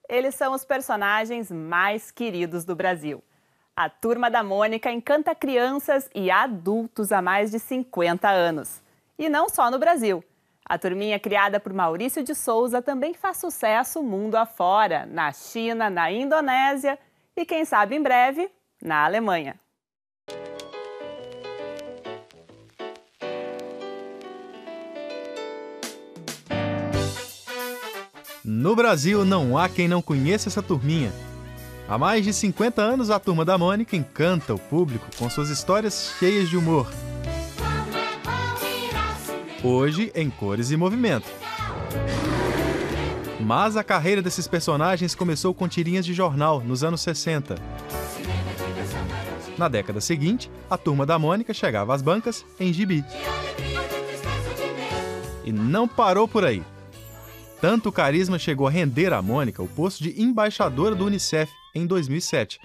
Eles são os personagens mais queridos do Brasil. A Turma da Mônica encanta crianças e adultos há mais de 50 anos. E não só no Brasil. A turminha criada por Maurício de Souza também faz sucesso mundo afora, na China, na Indonésia e, quem sabe em breve, na Alemanha. No Brasil, não há quem não conheça essa turminha. Há mais de 50 anos, a Turma da Mônica encanta o público com suas histórias cheias de humor. Hoje, em cores e movimento. Mas a carreira desses personagens começou com tirinhas de jornal, nos anos 60. Na década seguinte, a Turma da Mônica chegava às bancas em gibi. E não parou por aí. Tanto o carisma chegou a render à Mônica o posto de embaixadora do Unicef em 2007.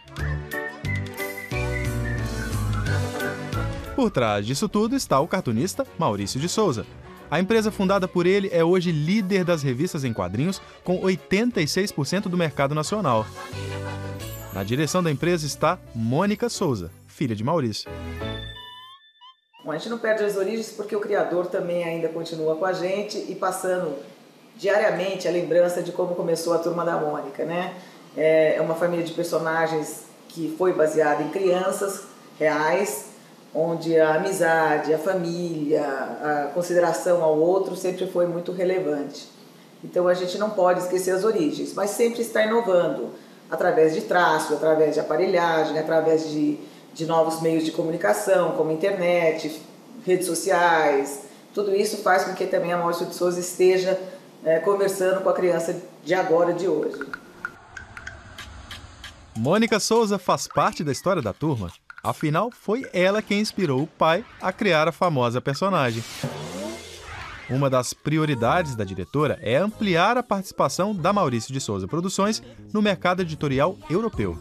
Por trás disso tudo está o cartunista Maurício de Souza. A empresa fundada por ele é hoje líder das revistas em quadrinhos, com 86% do mercado nacional. Na direção da empresa está Mônica Souza, filha de Maurício. Bom, a gente não perde as origens porque o criador também ainda continua com a gente e passando diariamente a lembrança de como começou a Turma da Mônica, né? É uma família de personagens que foi baseada em crianças reais, onde a amizade, a família, a consideração ao outro sempre foi muito relevante. Então a gente não pode esquecer as origens, mas sempre está inovando, através de traço, através de aparelhagem, através de novos meios de comunicação, como internet, redes sociais. Tudo isso faz com que também a Maurício de Souza esteja conversando com a criança de agora, de hoje. Mônica Souza faz parte da história da turma. Afinal, foi ela quem inspirou o pai a criar a famosa personagem. Uma das prioridades da diretora é ampliar a participação da Maurício de Souza Produções no mercado editorial europeu.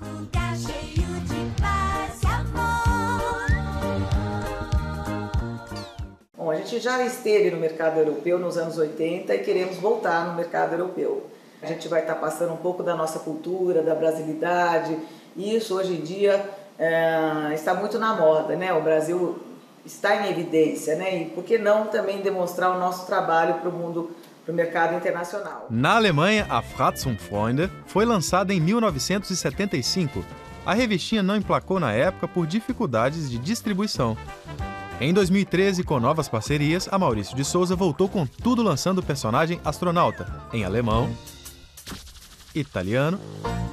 Bom, a gente já esteve no mercado europeu nos anos 80 e queremos voltar no mercado europeu. A gente vai estar passando um pouco da nossa cultura, da brasilidade, e isso hoje em dia está muito na moda, né? O Brasil está em evidência, né? E por que não também demonstrar o nosso trabalho para o mundo, para o mercado internacional? Na Alemanha, a Fratz und Freunde foi lançada em 1975. A revistinha não emplacou na época por dificuldades de distribuição. Em 2013, com novas parcerias, a Maurício de Souza voltou com tudo lançando o personagem astronauta em alemão, italiano,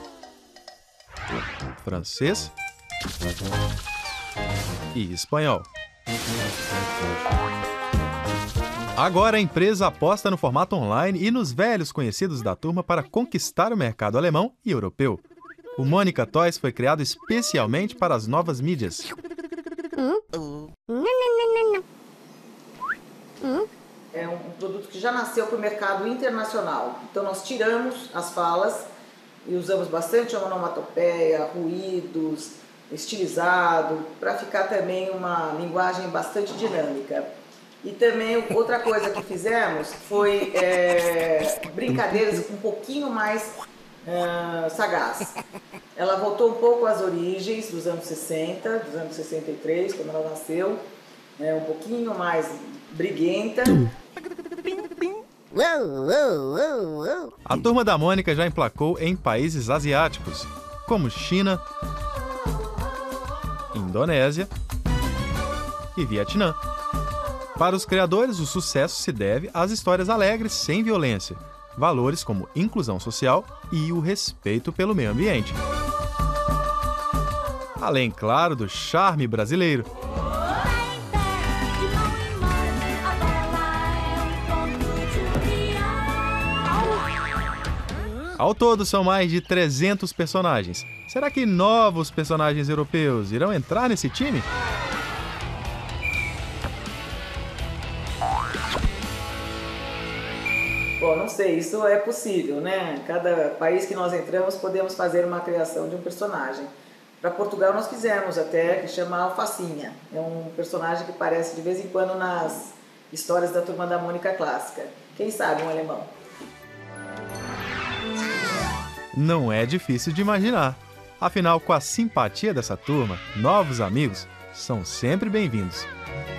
francês e espanhol. Agora a empresa aposta no formato online e nos velhos conhecidos da turma para conquistar o mercado alemão e europeu. O Mônica Toys foi criado especialmente para as novas mídias. É um produto que já nasceu para o mercado internacional. Então nós tiramos as falas e usamos bastante onomatopeia, ruídos, estilizado, para ficar também uma linguagem bastante dinâmica. E também outra coisa que fizemos foi brincadeiras um pouquinho mais sagaz. Ela voltou um pouco às origens dos anos 60, dos anos 63, quando ela nasceu, um pouquinho mais briguenta. A Turma da Mônica já emplacou em países asiáticos, como China, Indonésia e Vietnã. Para os criadores, o sucesso se deve às histórias alegres sem violência, valores como inclusão social e o respeito pelo meio ambiente. Além, claro, do charme brasileiro. Ao todo, são mais de 300 personagens. Será que novos personagens europeus irão entrar nesse time? Bom, não sei, isso é possível, né? Cada país que nós entramos podemos fazer uma criação de um personagem. Para Portugal nós fizemos até, que chama Alfacinha. É um personagem que aparece de vez em quando nas histórias da Turma da Mônica clássica. Quem sabe um alemão? Não é difícil de imaginar. Afinal, com a simpatia dessa turma, novos amigos são sempre bem-vindos.